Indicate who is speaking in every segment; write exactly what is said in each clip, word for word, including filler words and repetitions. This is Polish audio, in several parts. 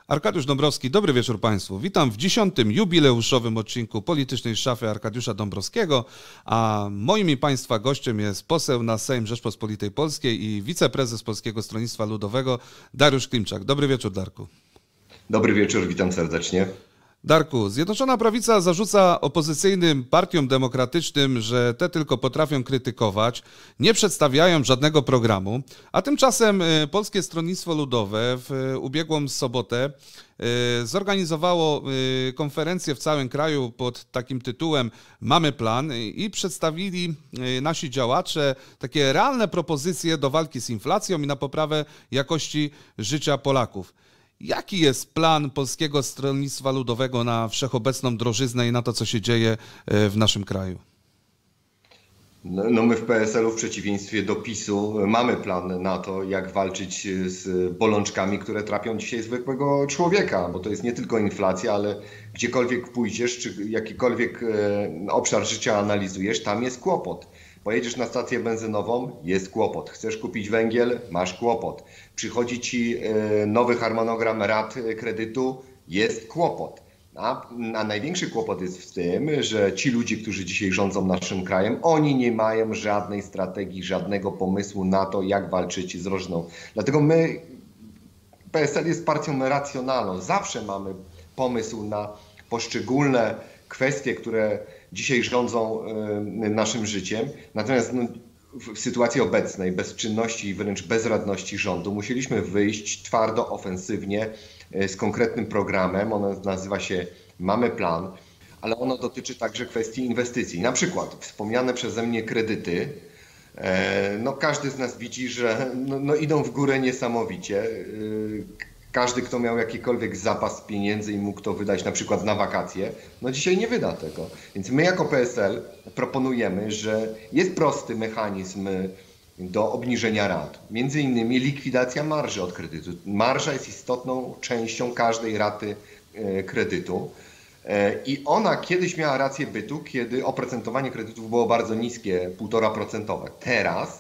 Speaker 1: Arkadiusz Dąbrowski, dobry wieczór Państwu. Witam w dziesiątym jubileuszowym odcinku Politycznej Szafy Arkadiusza Dąbrowskiego, a moim i Państwa gościem jest poseł na Sejm Rzeczpospolitej Polskiej i wiceprezes Polskiego Stronnictwa Ludowego Dariusz Klimczak. Dobry wieczór, Darku.
Speaker 2: Dobry wieczór, witam serdecznie.
Speaker 1: Darku, Zjednoczona Prawica zarzuca opozycyjnym partiom demokratycznym, że te tylko potrafią krytykować, nie przedstawiają żadnego programu, a tymczasem Polskie Stronnictwo Ludowe w ubiegłą sobotę zorganizowało konferencję w całym kraju pod takim tytułem Mamy plan i przedstawili nasi działacze takie realne propozycje do walki z inflacją i na poprawę jakości życia Polaków. Jaki jest plan Polskiego Stronnictwa Ludowego na wszechobecną drożyznę i na to, co się dzieje w naszym kraju?
Speaker 2: No, no my w P S L u w przeciwieństwie do PiSu mamy plan na to, jak walczyć z bolączkami, które trapią dzisiaj zwykłego człowieka, bo to jest nie tylko inflacja, ale gdziekolwiek pójdziesz, czy jakikolwiek obszar życia analizujesz, tam jest kłopot. Pojedziesz na stację benzynową, jest kłopot. Chcesz kupić węgiel, masz kłopot. Przychodzi ci nowy harmonogram rat kredytu, jest kłopot. A, a największy kłopot jest w tym, że ci ludzie, którzy dzisiaj rządzą naszym krajem, oni nie mają żadnej strategii, żadnego pomysłu na to, jak walczyć z drożyzną. Dlatego my, P S L jest partią racjonalną. Zawsze mamy pomysł na poszczególne kwestie, które dzisiaj rządzą naszym życiem. Natomiast no, w sytuacji obecnej, bezczynności i wręcz bezradności rządu, musieliśmy wyjść twardo, ofensywnie z konkretnym programem. Ono nazywa się Mamy plan, ale ono dotyczy także kwestii inwestycji. Na przykład wspomniane przeze mnie kredyty. No, każdy z nas widzi, że no, no, idą w górę niesamowicie. Każdy, kto miał jakikolwiek zapas pieniędzy i mógł to wydać na przykład na wakacje, no dzisiaj nie wyda tego. Więc my jako P S L proponujemy, że jest prosty mechanizm do obniżenia rat. Między innymi likwidacja marży od kredytu. Marża jest istotną częścią każdej raty kredytu. I ona kiedyś miała rację bytu, kiedy oprocentowanie kredytów było bardzo niskie, półtora procentowe. Teraz,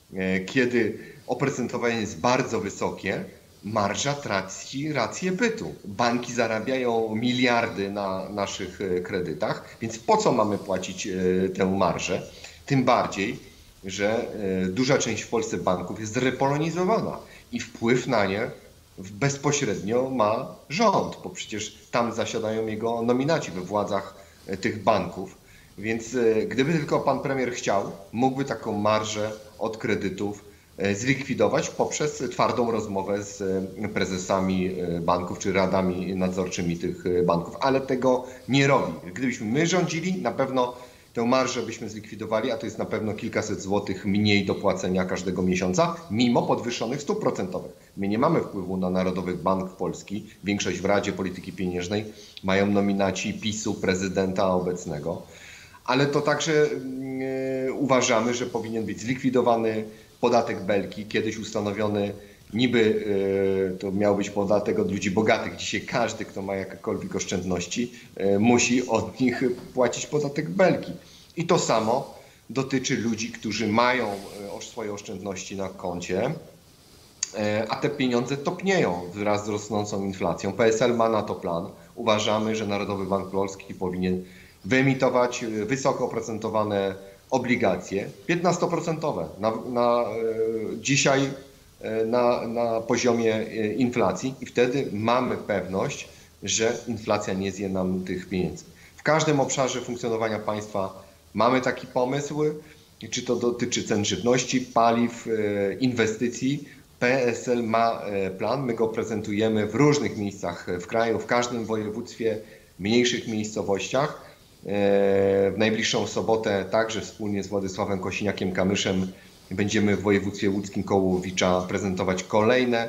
Speaker 2: kiedy oprocentowanie jest bardzo wysokie, marża traci rację bytu. Banki zarabiają miliardy na naszych kredytach, więc po co mamy płacić tę marżę? Tym bardziej, że duża część w Polsce banków jest repolonizowana i wpływ na nie bezpośrednio ma rząd, bo przecież tam zasiadają jego nominaci we władzach tych banków. Więc gdyby tylko pan premier chciał, mógłby taką marżę od kredytów zlikwidować poprzez twardą rozmowę z prezesami banków czy radami nadzorczymi tych banków, ale tego nie robi. Gdybyśmy my rządzili, na pewno tę marżę byśmy zlikwidowali, a to jest na pewno kilkaset złotych mniej do płacenia każdego miesiąca, mimo podwyższonych stóp procentowych. My nie mamy wpływu na Narodowy Bank Polski. Większość w Radzie Polityki Pieniężnej mają nominaci PiSu, prezydenta obecnego, ale to także yy, uważamy, że powinien być zlikwidowany podatek Belki, kiedyś ustanowiony niby y, to miał być podatek od ludzi bogatych. Dzisiaj każdy, kto ma jakiekolwiek oszczędności, y, musi od nich płacić podatek Belki. I to samo dotyczy ludzi, którzy mają y, swoje oszczędności na koncie, y, a te pieniądze topnieją wraz z rosnącą inflacją. P S L ma na to plan. Uważamy, że Narodowy Bank Polski powinien wyemitować wysoko oprocentowane obligacje, piętnastoprocentowe, na, na, dzisiaj na, na poziomie inflacji i wtedy mamy pewność, że inflacja nie zje nam tych pieniędzy. W każdym obszarze funkcjonowania państwa mamy taki pomysł, czy to dotyczy cen żywności, paliw, inwestycji. P S L ma plan, my go prezentujemy w różnych miejscach w kraju, w każdym województwie, mniejszych miejscowościach. W najbliższą sobotę także wspólnie z Władysławem Kosiniakiem-Kamyszem będziemy w województwie łódzkim koło Łowicza prezentować kolejne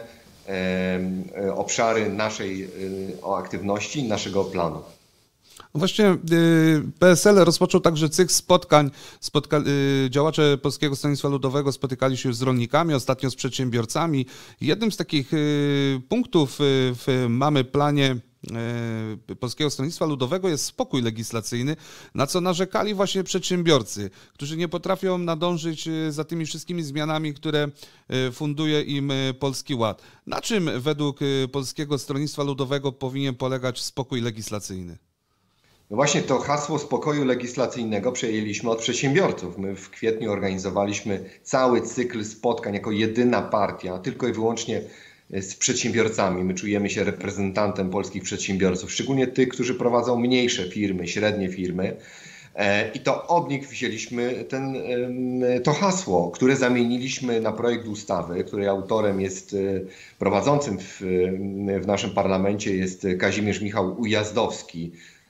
Speaker 2: obszary naszej aktywności, naszego planu.
Speaker 1: Właśnie P S L rozpoczął także cykl spotkań. Spotka działacze Polskiego Stronnictwa Ludowego spotykali się już z rolnikami, ostatnio z przedsiębiorcami. Jednym z takich punktów w Mamy Planie Polskiego Stronnictwa Ludowego jest spokój legislacyjny, na co narzekali właśnie przedsiębiorcy, którzy nie potrafią nadążyć za tymi wszystkimi zmianami, które funduje im Polski Ład. Na czym według Polskiego Stronnictwa Ludowego powinien polegać spokój legislacyjny?
Speaker 2: No właśnie to hasło spokoju legislacyjnego przejęliśmy od przedsiębiorców. My w kwietniu organizowaliśmy cały cykl spotkań jako jedyna partia, tylko i wyłącznie z przedsiębiorcami. My czujemy się reprezentantem polskich przedsiębiorców, szczególnie tych, którzy prowadzą mniejsze firmy, średnie firmy. I to od nich wzięliśmy ten, to hasło, które zamieniliśmy na projekt ustawy, której autorem jest, prowadzącym w, w naszym parlamencie jest Kazimierz Michał Ujazdowski,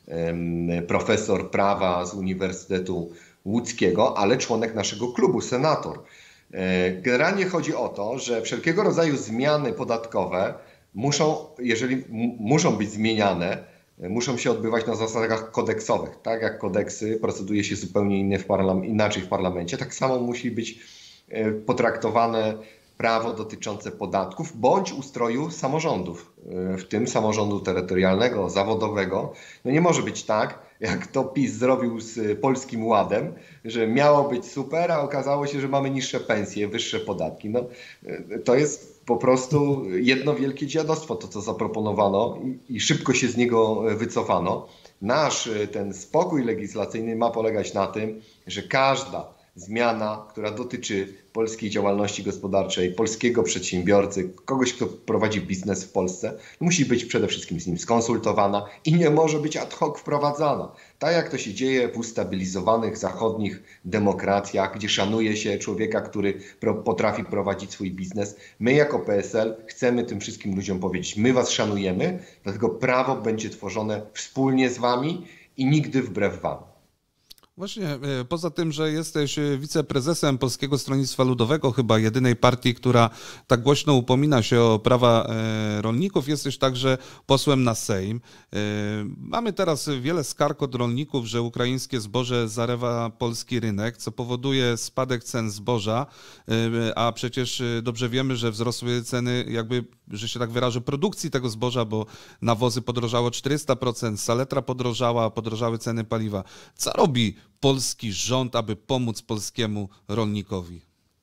Speaker 2: profesor prawa z Uniwersytetu Łódzkiego, ale członek naszego klubu, senator. Generalnie chodzi o to, że wszelkiego rodzaju zmiany podatkowe muszą, jeżeli muszą być zmieniane, muszą się odbywać na zasadach kodeksowych. Tak jak kodeksy proceduje się zupełnie inny w inaczej w parlamencie, tak samo musi być potraktowane prawo dotyczące podatków bądź ustroju samorządów, w tym samorządu terytorialnego, zawodowego. No nie może być tak, jak to PiS zrobił z Polskim Ładem, że miało być super, a okazało się, że mamy niższe pensje, wyższe podatki. No, to jest po prostu jedno wielkie dziadostwo, to co zaproponowano i, i szybko się z niego wycofano. Nasz ten spokój legislacyjny ma polegać na tym, że każda zmiana, która dotyczy polskiej działalności gospodarczej, polskiego przedsiębiorcy, kogoś, kto prowadzi biznes w Polsce, musi być przede wszystkim z nim skonsultowana i nie może być ad hoc wprowadzana. Tak jak to się dzieje w ustabilizowanych zachodnich demokracjach, gdzie szanuje się człowieka, który pro, potrafi prowadzić swój biznes. My jako P S L chcemy tym wszystkim ludziom powiedzieć, my was szanujemy, dlatego prawo będzie tworzone wspólnie z wami i nigdy wbrew wam.
Speaker 1: Właśnie, poza tym, że jesteś wiceprezesem Polskiego Stronnictwa Ludowego, chyba jedynej partii, która tak głośno upomina się o prawa rolników, jesteś także posłem na Sejm. Mamy teraz wiele skarg od rolników, że ukraińskie zboże zarywa polski rynek, co powoduje spadek cen zboża, a przecież dobrze wiemy, że wzrosły ceny, jakby, że się tak wyrażę, produkcji tego zboża, bo nawozy podrożało czterysta procent, saletra podrożała, podrożały ceny paliwa. Co robi polski rząd, aby pomóc polskiemu rolnikowi?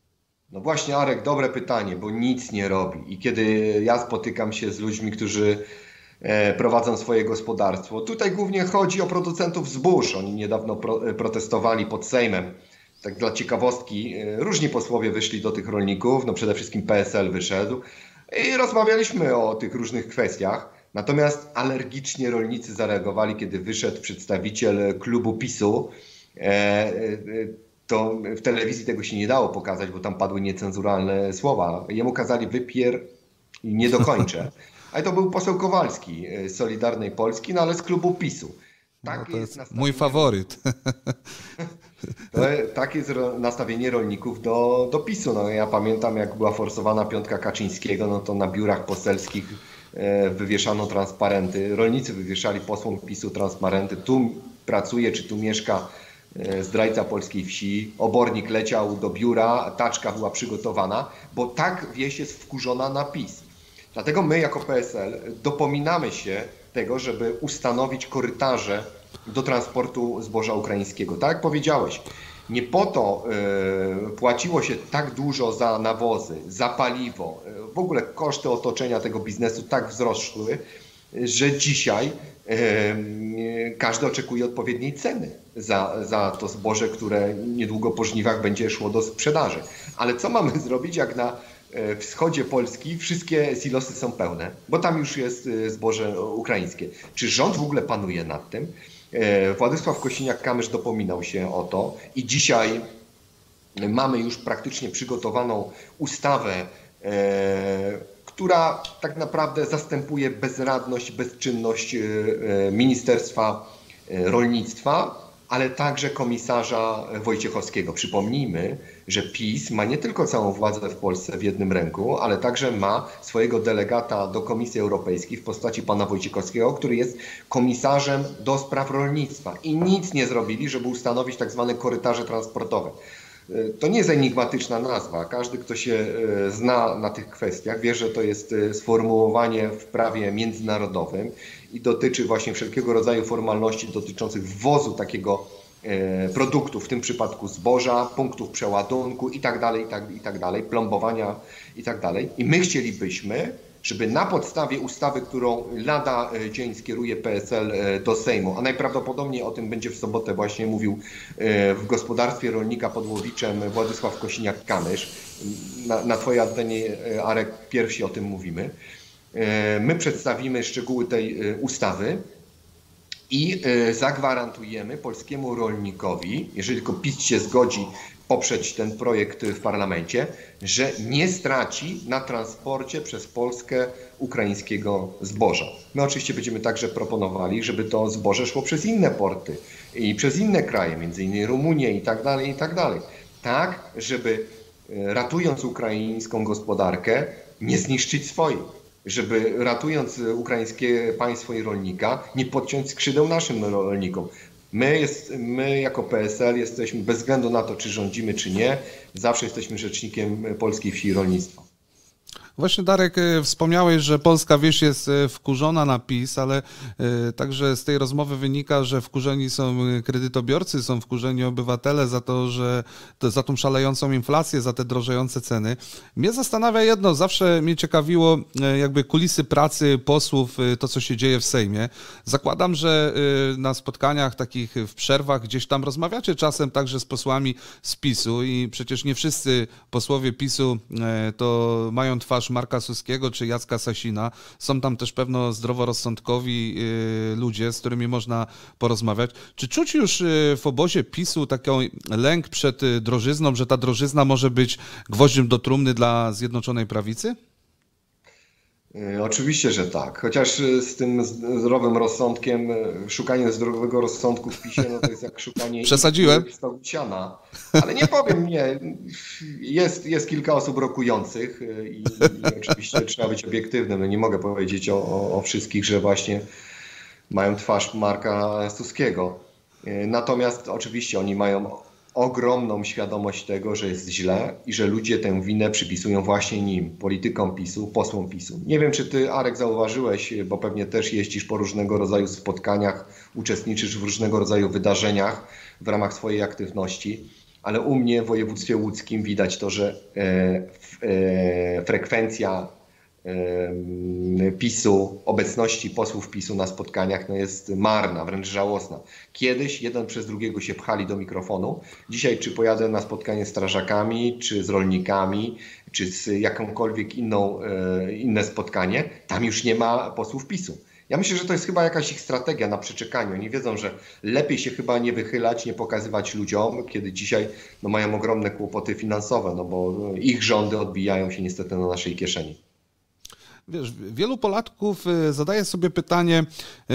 Speaker 2: No właśnie, Arek, dobre pytanie, bo nic nie robi. I kiedy ja spotykam się z ludźmi, którzy prowadzą swoje gospodarstwo, tutaj głównie chodzi o producentów zbóż. Oni niedawno pro, protestowali pod Sejmem. Tak dla ciekawostki, różni posłowie wyszli do tych rolników, no przede wszystkim P S L wyszedł i rozmawialiśmy o tych różnych kwestiach. Natomiast alergicznie rolnicy zareagowali, kiedy wyszedł przedstawiciel klubu PiSu. To w telewizji tego się nie dało pokazać, bo tam padły niecenzuralne słowa. Jemu kazali wypier i nie dokończę. Ale to był poseł Kowalski z Solidarnej Polski, no ale z klubu PiSu.
Speaker 1: Tak no, jest, jest mój faworyt.
Speaker 2: To, tak jest nastawienie rolników do, do PiSu. No, ja pamiętam, jak była forsowana piątka Kaczyńskiego, no to na biurach poselskich wywieszano transparenty. Rolnicy wywieszali posłom PiSu transparenty. Tu pracuje, czy tu mieszka zdrajca polskiej wsi. Obornik leciał do biura, taczka była przygotowana, bo tak wieś jest wkurzona na PiS. Dlatego my jako P S L dopominamy się tego, żeby ustanowić korytarze do transportu zboża ukraińskiego. Tak jak powiedziałeś, nie po to y, płaciło się tak dużo za nawozy, za paliwo, w ogóle koszty otoczenia tego biznesu tak wzrosły, że dzisiaj y, y, każdy oczekuje odpowiedniej ceny za, za to zboże, które niedługo po żniwach będzie szło do sprzedaży. Ale co mamy zrobić, jak na wschodzie Polski wszystkie silosy są pełne, bo tam już jest zboże ukraińskie. Czy rząd w ogóle panuje nad tym? Władysław Kosiniak-Kamysz dopominał się o to i dzisiaj mamy już praktycznie przygotowaną ustawę, która tak naprawdę zastępuje bezradność, bezczynność Ministerstwa Rolnictwa, ale także komisarza Wojciechowskiego. Przypomnijmy, że PiS ma nie tylko całą władzę w Polsce w jednym ręku, ale także ma swojego delegata do Komisji Europejskiej w postaci pana Wojciechowskiego, który jest komisarzem do spraw rolnictwa. I nic nie zrobili, żeby ustanowić tak zwane korytarze transportowe. To nie jest enigmatyczna nazwa. Każdy, kto się zna na tych kwestiach, wie, że to jest sformułowanie w prawie międzynarodowym i dotyczy właśnie wszelkiego rodzaju formalności dotyczących wwozu takiego produktu, w tym przypadku zboża, punktów przeładunku i tak dalej, i tak, i tak dalej, plombowania i tak dalej. I my chcielibyśmy, żeby na podstawie ustawy, którą lada dzień skieruje P S L do Sejmu, a najprawdopodobniej o tym będzie w sobotę właśnie mówił w gospodarstwie rolnika pod Łowiczem Władysław Kosiniak-Kamysz. Na, na Twojej antenie, Arek, pierwsi o tym mówimy. My przedstawimy szczegóły tej ustawy i zagwarantujemy polskiemu rolnikowi, jeżeli tylko PiS się zgodzi poprzeć ten projekt w parlamencie, że nie straci na transporcie przez Polskę ukraińskiego zboża. My oczywiście będziemy także proponowali, żeby to zboże szło przez inne porty i przez inne kraje, między innymi Rumunię i tak dalej, i tak dalej. Tak, żeby ratując ukraińską gospodarkę, nie zniszczyć swojej. Żeby ratując ukraińskie państwo i rolnika, nie podciąć skrzydeł naszym rolnikom. My, jest, my jako P S L jesteśmy, bez względu na to, czy rządzimy, czy nie, zawsze jesteśmy rzecznikiem polskiej wsi i rolnictwa.
Speaker 1: Właśnie, Darek, wspomniałeś, że polska wieś jest wkurzona na PiS, ale także z tej rozmowy wynika, że wkurzeni są kredytobiorcy, są wkurzeni obywatele za to, że to, za tą szalejącą inflację, za te drożejące ceny. Mnie zastanawia jedno, zawsze mnie ciekawiło jakby kulisy pracy posłów, to co się dzieje w Sejmie. Zakładam, że na spotkaniach takich w przerwach gdzieś tam rozmawiacie czasem także z posłami z PiSu i przecież nie wszyscy posłowie PiSu to mają twarz Marka Suskiego czy Jacka Sasina. Są tam też pewno zdroworozsądkowi ludzie, z którymi można porozmawiać. Czy czuć już w obozie PiSu taki lęk przed drożyzną, że ta drożyzna może być gwoździem do trumny dla Zjednoczonej Prawicy?
Speaker 2: Oczywiście, że tak. Chociaż z tym zdrowym rozsądkiem, szukanie zdrowego rozsądku w PiSie, no to jest jak szukanie...
Speaker 1: Przesadziłem?
Speaker 2: Siana. Ale nie powiem, nie. Jest, jest kilka osób rokujących i, i oczywiście trzeba być obiektywnym. No nie mogę powiedzieć o, o, o wszystkich, że właśnie mają twarz Marka Suskiego. Natomiast oczywiście oni mają ogromną świadomość tego, że jest źle i że ludzie tę winę przypisują właśnie nim, politykom PiSu, posłom PiSu. Nie wiem, czy ty, Arek, zauważyłeś, bo pewnie też jeździsz po różnego rodzaju spotkaniach, uczestniczysz w różnego rodzaju wydarzeniach w ramach swojej aktywności, ale u mnie w województwie łódzkim widać to, że e, e, frekwencja PiSu, obecności posłów PiSu na spotkaniach no jest marna, wręcz żałosna. Kiedyś jeden przez drugiego się pchali do mikrofonu. Dzisiaj czy pojadę na spotkanie z strażakami, czy z rolnikami, czy z jakąkolwiek inną, inne spotkanie, tam już nie ma posłów PiSu. Ja myślę, że to jest chyba jakaś ich strategia na przeczekaniu. Oni wiedzą, że lepiej się chyba nie wychylać, nie pokazywać ludziom, kiedy dzisiaj no, mają ogromne kłopoty finansowe, no bo ich rządy odbijają się niestety na naszej kieszeni.
Speaker 1: Wiesz, wielu Polaków zadaje sobie pytanie,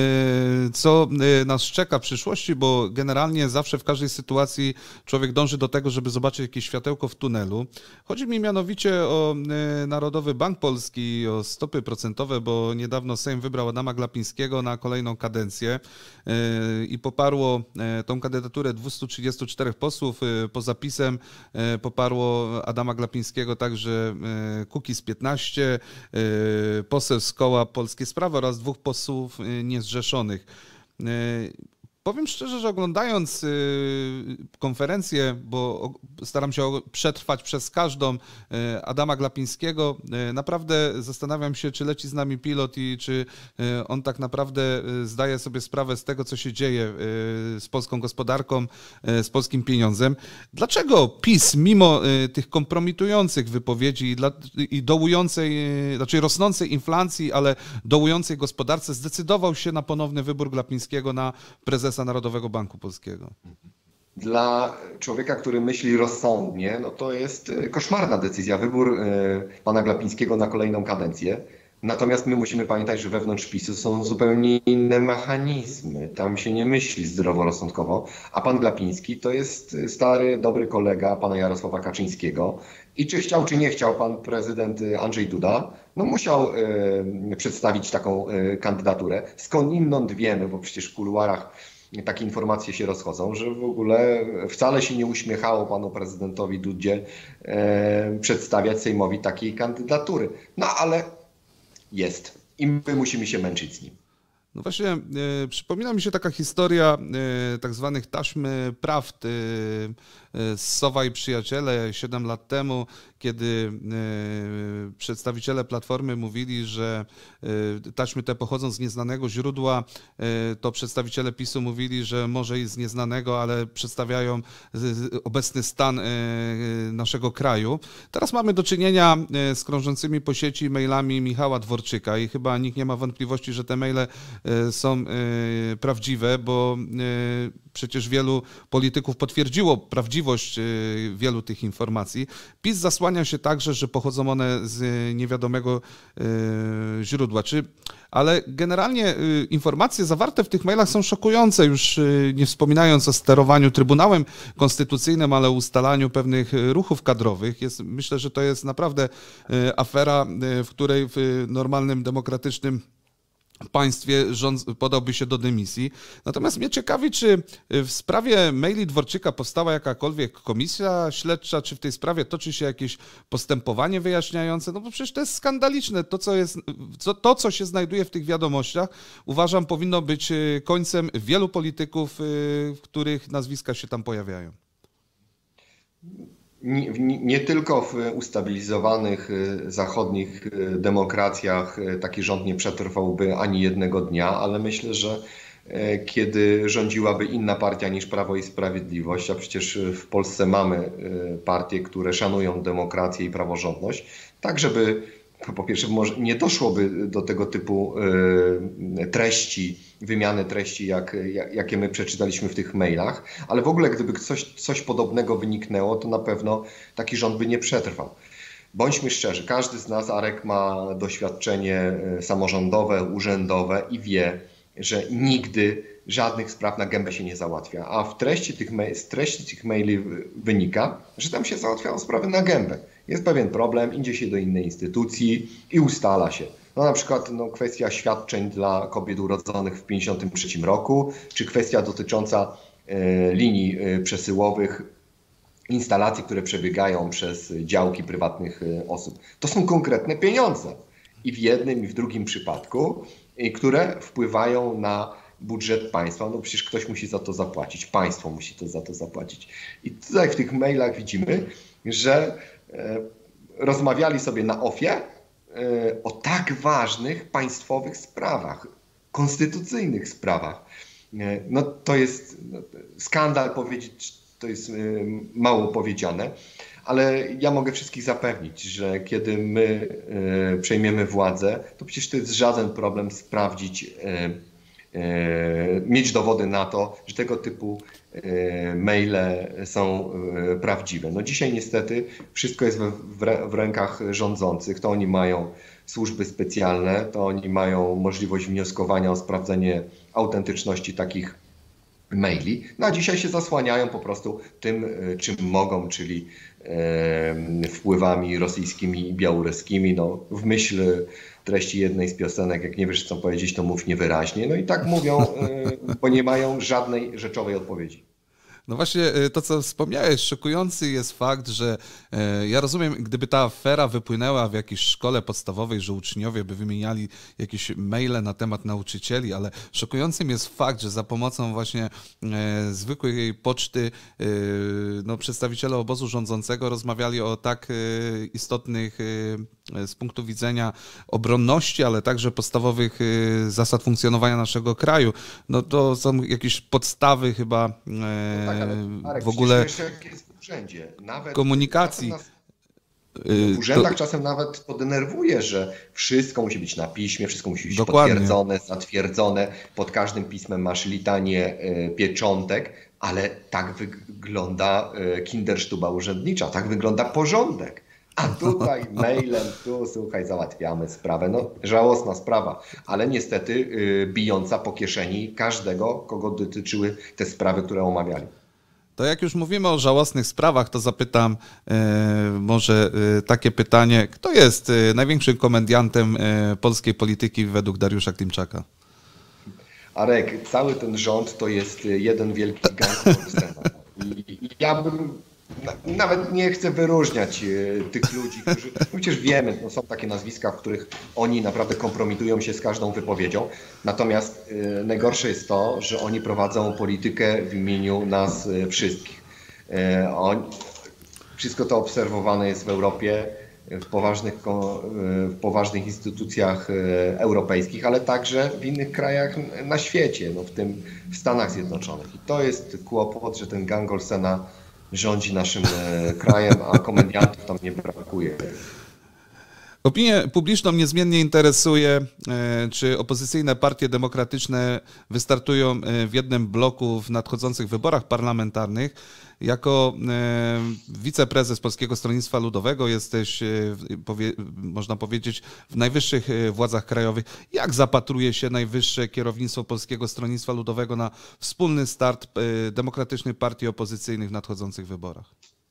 Speaker 1: co nas czeka w przyszłości, bo generalnie zawsze w każdej sytuacji człowiek dąży do tego, żeby zobaczyć jakieś światełko w tunelu. Chodzi mi mianowicie o Narodowy Bank Polski, o stopy procentowe, bo niedawno Sejm wybrał Adama Glapińskiego na kolejną kadencję i poparło tą kandydaturę dwieście trzydzieści cztery posłów. Poza PiS-em poparło Adama Glapińskiego także Kukiz piętnaście, poseł z koła Polskie Sprawy oraz dwóch posłów niezrzeszonych. Powiem szczerze, że oglądając konferencję, bo staram się przetrwać przez każdą Adama Glapińskiego, naprawdę zastanawiam się, czy leci z nami pilot i czy on tak naprawdę zdaje sobie sprawę z tego, co się dzieje z polską gospodarką, z polskim pieniądzem. Dlaczego PiS, mimo tych kompromitujących wypowiedzi i dołującej, znaczy rosnącej inflacji, ale dołującej gospodarce, zdecydował się na ponowny wybór Glapińskiego na prezesa Narodowego Banku Polskiego?
Speaker 2: Dla człowieka, który myśli rozsądnie, no to jest koszmarna decyzja, wybór pana Glapińskiego na kolejną kadencję. Natomiast my musimy pamiętać, że wewnątrz PiSu są zupełnie inne mechanizmy. Tam się nie myśli zdroworozsądkowo, a pan Glapiński to jest stary, dobry kolega pana Jarosława Kaczyńskiego. I czy chciał, czy nie chciał pan prezydent Andrzej Duda, no musiał e, przedstawić taką e, kandydaturę. Skądinąd wiemy, bo przecież w kuluarach takie informacje się rozchodzą, że w ogóle wcale się nie uśmiechało panu prezydentowi Dudzie e, przedstawiać Sejmowi takiej kandydatury. No ale jest i my musimy się męczyć z nim.
Speaker 1: No właśnie, e, przypomina mi się taka historia e, tak zwanych taśm prawd e, z Sowa i Przyjaciele siedem lat temu, kiedy e, przedstawiciele Platformy mówili, że e, taśmy te pochodzą z nieznanego źródła, e, to przedstawiciele PiSu mówili, że może i z nieznanego, ale przedstawiają z, obecny stan e, naszego kraju. Teraz mamy do czynienia e, z krążącymi po sieci mailami Michała Dworczyka i chyba nikt nie ma wątpliwości, że te maile są prawdziwe, bo przecież wielu polityków potwierdziło prawdziwość wielu tych informacji. PiS zasłania się także, że pochodzą one z niewiadomego źródła. Czy, ale generalnie informacje zawarte w tych mailach są szokujące, już nie wspominając o sterowaniu Trybunałem Konstytucyjnym, ale o ustalaniu pewnych ruchów kadrowych. Jest, myślę, że to jest naprawdę afera, w której w normalnym, demokratycznym w państwie rząd podałby się do dymisji. Natomiast mnie ciekawi, czy w sprawie maili Dworczyka powstała jakakolwiek komisja śledcza, czy w tej sprawie toczy się jakieś postępowanie wyjaśniające, no bo przecież to jest skandaliczne. To, co jest, co, to, co się znajduje w tych wiadomościach, uważam, powinno być końcem wielu polityków, w których nazwiska się tam pojawiają.
Speaker 2: Nie, nie, nie tylko w ustabilizowanych zachodnich demokracjach taki rząd nie przetrwałby ani jednego dnia, ale myślę, że kiedy rządziłaby inna partia niż Prawo i Sprawiedliwość, a przecież w Polsce mamy partie, które szanują demokrację i praworządność, tak żeby po pierwsze może nie doszłoby do tego typu treści, wymiany treści, jak, jakie my przeczytaliśmy w tych mailach, ale w ogóle gdyby coś, coś podobnego wyniknęło, to na pewno taki rząd by nie przetrwał. Bądźmy szczerzy, każdy z nas, Arek, ma doświadczenie samorządowe, urzędowe i wie, że nigdy żadnych spraw na gębę się nie załatwia, a w treści tych, z treści tych maili wynika, że tam się załatwiają sprawy na gębę. Jest pewien problem, idzie się do innej instytucji i ustala się. No na przykład no, kwestia świadczeń dla kobiet urodzonych w pięćdziesiątym trzecim roku, czy kwestia dotycząca e, linii e, przesyłowych, instalacji, które przebiegają przez działki prywatnych e, osób. To są konkretne pieniądze i w jednym i w drugim przypadku, e, które wpływają na budżet państwa. No przecież ktoś musi za to zapłacić, państwo musi to za to zapłacić. I tutaj w tych mailach widzimy, że rozmawiali sobie na ofie o tak ważnych państwowych sprawach, konstytucyjnych sprawach. No to jest skandal powiedzieć, to jest mało powiedziane, ale ja mogę wszystkich zapewnić, że kiedy my przejmiemy władzę, to przecież to jest żaden problem sprawdzić, mieć dowody na to, że tego typu maile są prawdziwe. No dzisiaj niestety wszystko jest w rękach rządzących. To oni mają służby specjalne, to oni mają możliwość wnioskowania o sprawdzenie autentyczności takich maili. No a dzisiaj się zasłaniają po prostu tym, czym mogą, czyli wpływami rosyjskimi i białoruskimi. No, w myśl treści jednej z piosenek, jak nie wiesz co powiedzieć, to mów niewyraźnie. No i tak mówią, bo nie mają żadnej rzeczowej odpowiedzi.
Speaker 1: No właśnie to, co wspomniałeś, szokujący jest fakt, że e, ja rozumiem, gdyby ta afera wypłynęła w jakiejś szkole podstawowej, że uczniowie by wymieniali jakieś maile na temat nauczycieli, ale szokującym jest fakt, że za pomocą właśnie e, zwykłej poczty e, no, przedstawiciele obozu rządzącego rozmawiali o tak e, istotnych e, z punktu widzenia obronności, ale także podstawowych e, zasad funkcjonowania naszego kraju. No to są jakieś podstawy chyba e,
Speaker 2: no tak. Arek,
Speaker 1: w ogóle
Speaker 2: jest w urzędzie. Nawet
Speaker 1: komunikacji.
Speaker 2: Nas, w urzędach to... czasem nawet to denerwuje, że wszystko musi być na piśmie, wszystko musi być Dokładnie. potwierdzone, zatwierdzone. Pod każdym pismem masz litanię pieczątek, ale tak wygląda kindersztuba urzędnicza, tak wygląda porządek. A tutaj mailem, tu słuchaj, załatwiamy sprawę. No żałosna sprawa, ale niestety yy, bijąca po kieszeni każdego, kogo dotyczyły te sprawy, które omawiali.
Speaker 1: To jak już mówimy o żałosnych sprawach, to zapytam e, może e, takie pytanie. Kto jest e, największym komediantem e, polskiej polityki według Dariusza Klimczaka?
Speaker 2: Arek, cały ten rząd to jest jeden wielki gang. I, I ja bym nawet nie chcę wyróżniać tych ludzi, którzy, no przecież wiemy, no są takie nazwiska, w których oni naprawdę kompromitują się z każdą wypowiedzią. Natomiast y, najgorsze jest to, że oni prowadzą politykę w imieniu nas y, wszystkich. Y, on, wszystko to obserwowane jest w Europie, w poważnych, w poważnych instytucjach europejskich, ale także w innych krajach na świecie, no w tym w Stanach Zjednoczonych. I to jest kłopot, że ten gang Olsena rządzi naszym krajem, a komediantów tam nie brakuje.
Speaker 1: Opinię publiczną niezmiennie interesuje, czy opozycyjne partie demokratyczne wystartują w jednym bloku w nadchodzących wyborach parlamentarnych. Jako wiceprezes Polskiego Stronnictwa Ludowego jesteś, można powiedzieć, w najwyższych władzach krajowych. Jak zapatruje się najwyższe kierownictwo Polskiego Stronnictwa Ludowego na wspólny start demokratycznych partii opozycyjnych w nadchodzących wyborach?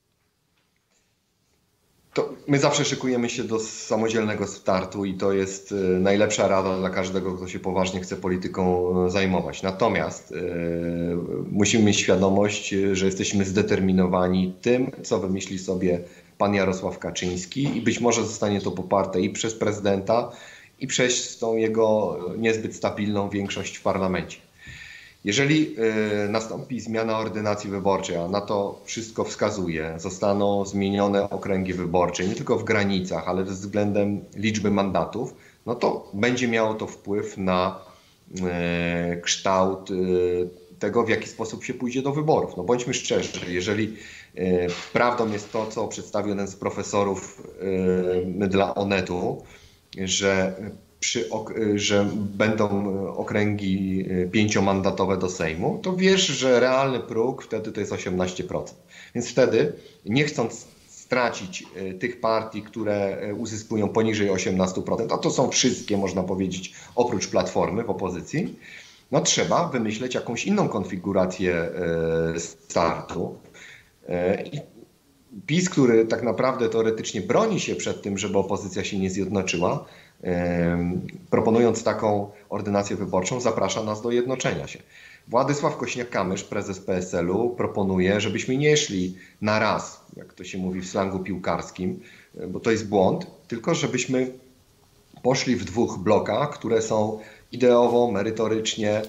Speaker 2: To my zawsze szykujemy się do samodzielnego startu i to jest najlepsza rada dla każdego, kto się poważnie chce polityką zajmować. Natomiast yy, musimy mieć świadomość, że jesteśmy zdeterminowani tym, co wymyśli sobie pan Jarosław Kaczyński i być może zostanie to poparte i przez prezydenta, i przez tą jego niezbyt stabilną większość w parlamencie. Jeżeli y, nastąpi zmiana ordynacji wyborczej, a na to wszystko wskazuje, zostaną zmienione okręgi wyborcze, nie tylko w granicach, ale względem liczby mandatów, no to będzie miało to wpływ na y, kształt y, tego, w jaki sposób się pójdzie do wyborów. No bądźmy szczerzy, jeżeli y, prawdą jest to, co przedstawił jeden z profesorów y, dla Onetu, że Przy, że będą okręgi pięciomandatowe do Sejmu, to wiesz, że realny próg wtedy to jest osiemnaście procent. Więc wtedy, nie chcąc stracić tych partii, które uzyskują poniżej osiemnaście procent, a to są wszystkie, można powiedzieć, oprócz Platformy w opozycji, no trzeba wymyśleć jakąś inną konfigurację startu. I PiS, który tak naprawdę teoretycznie broni się przed tym, żeby opozycja się nie zjednoczyła, proponując taką ordynację wyborczą, zaprasza nas do jednoczenia się. Władysław Kosiniak-Kamysz, prezes P S L u, proponuje, żebyśmy nie szli na raz, jak to się mówi w slangu piłkarskim, bo to jest błąd, tylko żebyśmy poszli w dwóch blokach, które są ideowo, merytorycznie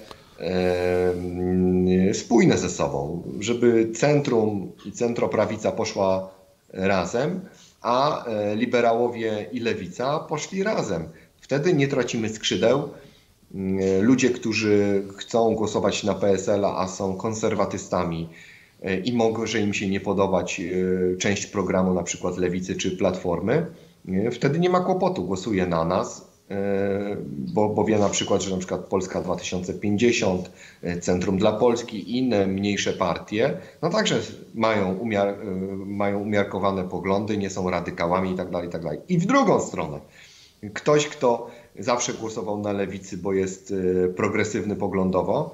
Speaker 2: e, spójne ze sobą, żeby centrum i centroprawica poszła razem, a liberałowie i lewica poszli razem. Wtedy nie tracimy skrzydeł. Ludzie, którzy chcą głosować na P S L, a są konserwatystami i może im się nie podobać część programu na przykład Lewicy czy Platformy, wtedy nie ma kłopotu, głosuje na nas, bo, bo wie na przykład, że na przykład Polska dwa tysiące pięćdziesiąt, Centrum dla Polski i inne mniejsze partie, no także mają, umiar, mają umiarkowane poglądy, nie są radykałami itd., itd. I w drugą stronę, ktoś, kto zawsze głosował na lewicy, bo jest progresywny poglądowo,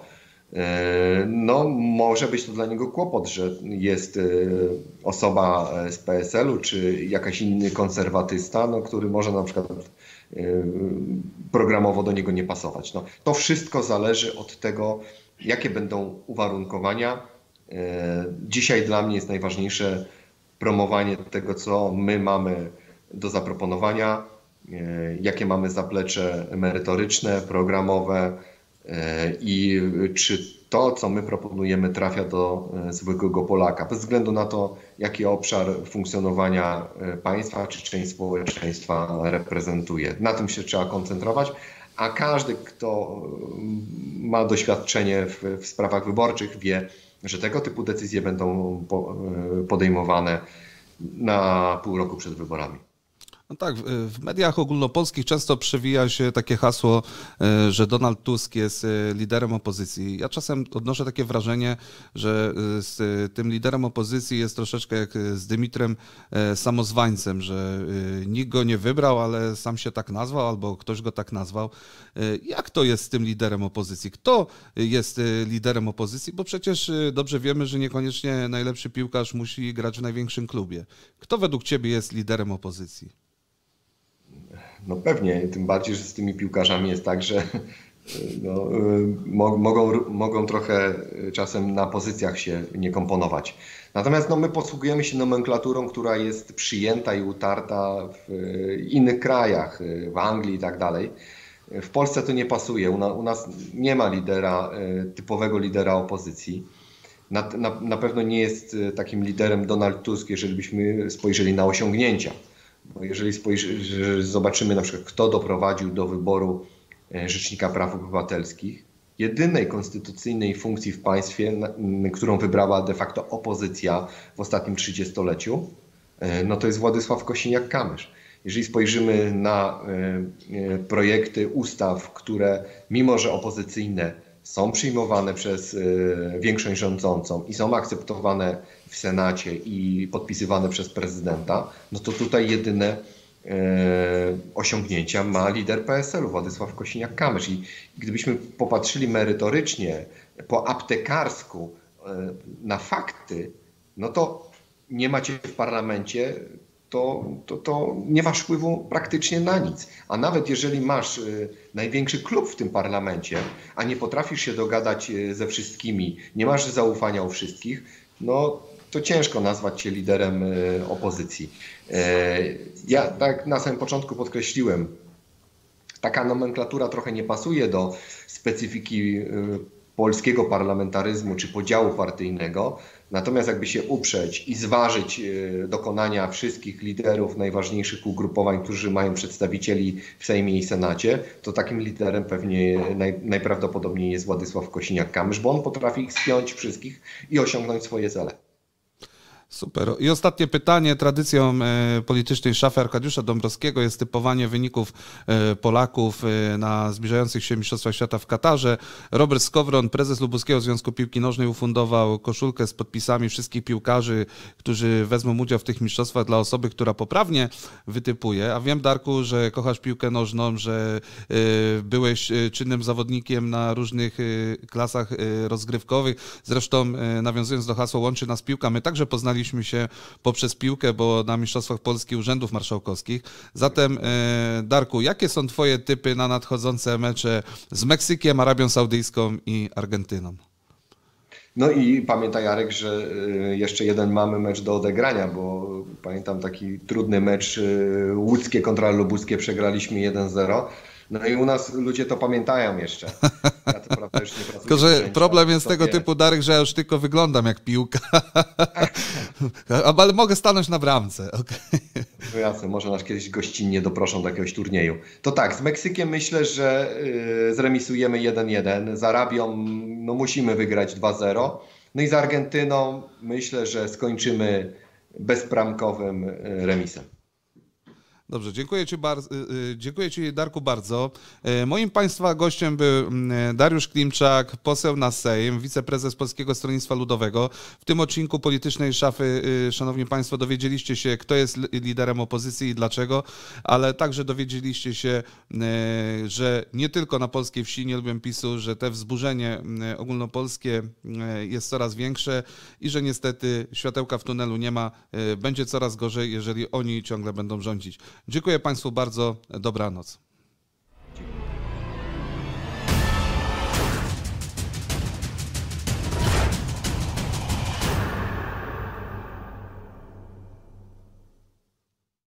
Speaker 2: no może być to dla niego kłopot, że jest osoba z P S L u czy jakaś inny konserwatysta, no, który może na przykład programowo do niego nie pasować. No, to wszystko zależy od tego, jakie będą uwarunkowania. Dzisiaj dla mnie jest najważniejsze promowanie tego, co my mamy do zaproponowania, jakie mamy zaplecze merytoryczne, programowe i czy to, co my proponujemy, trafia do zwykłego Polaka, bez względu na to, jaki obszar funkcjonowania państwa czy część społeczeństwa reprezentuje. Na tym się trzeba koncentrować, a każdy, kto ma doświadczenie w, w sprawach wyborczych, wie, że tego typu decyzje będą podejmowane na pół roku przed wyborami.
Speaker 1: No tak, w mediach ogólnopolskich często przewija się takie hasło, że Donald Tusk jest liderem opozycji. Ja czasem odnoszę takie wrażenie, że z tym liderem opozycji jest troszeczkę jak z Dymitrem Samozwańcem, że nikt go nie wybrał, ale sam się tak nazwał, albo ktoś go tak nazwał. Jak to jest z tym liderem opozycji? Kto jest liderem opozycji? Bo przecież dobrze wiemy, że niekoniecznie najlepszy piłkarz musi grać w największym klubie. Kto według ciebie jest liderem opozycji?
Speaker 2: No pewnie, tym bardziej, że z tymi piłkarzami jest tak, że no, mo, mogą, mogą trochę czasem na pozycjach się nie komponować. Natomiast no, my posługujemy się nomenklaturą, która jest przyjęta i utarta w innych krajach, w Anglii i tak dalej. W Polsce to nie pasuje. U, na, u nas nie ma lidera, typowego lidera opozycji. Na, na, na pewno nie jest takim liderem Donald Tusk, jeżeli byśmy spojrzeli na osiągnięcia. Bo jeżeli spojrzy, zobaczymy na przykład, kto doprowadził do wyboru Rzecznika Praw Obywatelskich, jedynej konstytucyjnej funkcji w państwie, którą wybrała de facto opozycja w ostatnim trzydziestoleciu, no to jest Władysław Kosiniak-Kamysz. Jeżeli spojrzymy na projekty ustaw, które mimo że opozycyjne są przyjmowane przez większość rządzącą i są akceptowane w Senacie i podpisywane przez prezydenta, no to tutaj jedyne osiągnięcia ma lider P S L u, Władysław Kosiniak-Kamysz. I gdybyśmy popatrzyli merytorycznie, po aptekarsku na fakty, no to nie macie w parlamencie, to, to, to nie masz wpływu praktycznie na nic. A nawet jeżeli masz największy klub w tym parlamencie, a nie potrafisz się dogadać ze wszystkimi, nie masz zaufania u wszystkich, no to ciężko nazwać cię liderem opozycji. Ja tak na samym początku podkreśliłem, taka nomenklatura trochę nie pasuje do specyfiki polskiego parlamentaryzmu czy podziału partyjnego. Natomiast jakby się uprzeć i zważyć dokonania wszystkich liderów najważniejszych ugrupowań, którzy mają przedstawicieli w Sejmie i Senacie, to takim liderem pewnie naj, najprawdopodobniej jest Władysław Kosiniak-Kamysz, bo on potrafi ich spiąć wszystkich i osiągnąć swoje cele.
Speaker 1: Super. I ostatnie pytanie. Tradycją politycznej szafy Arkadiusza Dąbrowskiego jest typowanie wyników Polaków na zbliżających się Mistrzostwach Świata w Katarze. Robert Skowron, prezes Lubuskiego Związku Piłki Nożnej, ufundował koszulkę z podpisami wszystkich piłkarzy, którzy wezmą udział w tych mistrzostwach dla osoby, która poprawnie wytypuje. A wiem, Darku, że kochasz piłkę nożną, że byłeś czynnym zawodnikiem na różnych klasach rozgrywkowych. Zresztą, nawiązując do hasła "Łączy nas piłka", my także poznaliśmy się poprzez piłkę, bo na Mistrzostwach Polski Urzędów Marszałkowskich. Zatem, Darku, jakie są twoje typy na nadchodzące mecze z Meksykiem, Arabią Saudyjską i Argentyną?
Speaker 2: No i pamiętaj, Jarek, że jeszcze jeden mamy mecz do odegrania, bo pamiętam taki trudny mecz łódzkie kontra lubuskie, przegraliśmy jeden zero. No i u nas ludzie to pamiętają jeszcze. Ja to prawda już nie pracuję.
Speaker 1: Tylko, że problem jest tego typu, Darek, że ja już tylko wyglądam jak piłka. Ale mogę stanąć na bramce. Okay.
Speaker 2: No jasne, może nas kiedyś gościnnie doproszą do jakiegoś turnieju. To tak, z Meksykiem myślę, że zremisujemy jeden jeden. Z Arabią no, musimy wygrać dwa zero. No i z Argentyną myślę, że skończymy bezbramkowym remisem.
Speaker 1: Dobrze, dziękuję Ci, bardzo, dziękuję Ci, Darku, bardzo. Moim Państwa gościem był Dariusz Klimczak, poseł na Sejm, wiceprezes Polskiego Stronnictwa Ludowego. W tym odcinku Politycznej Szafy, szanowni Państwo, dowiedzieliście się, kto jest liderem opozycji i dlaczego, ale także dowiedzieliście się, że nie tylko na polskiej wsi nie lubią PiSu, że te wzburzenie ogólnopolskie jest coraz większe i że niestety światełka w tunelu nie ma. Będzie coraz gorzej, jeżeli oni ciągle będą rządzić. Dziękuję Państwu bardzo. Dobranoc.